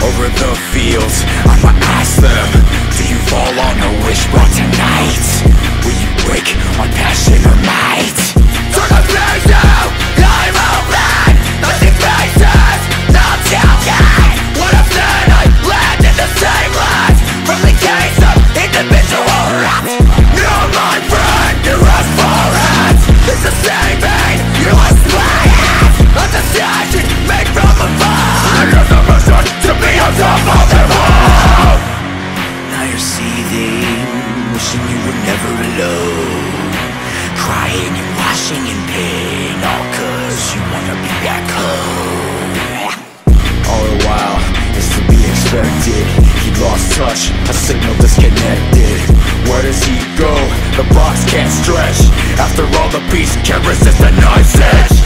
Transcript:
over the fields. I'ma ask them, do you fall on a wishbone tonight? Will you break on passion or might? Turn the page now, I'm open. Nothing faces, not talking. What I've said, I land in the same land. From the case of individual rats. You're my friend, you ask for it. It's the same pain, you must play it. A decision made from above. I have the mission to be on top of them all. Now you're seething, wishing you were never alone. Crying and washing in pain, all cause you wanna be back home. All the while, it's to be expected. He lost touch, a signal disconnected. Where does he go? The box can't stretch. After all, the beast can't resist the knife's edge.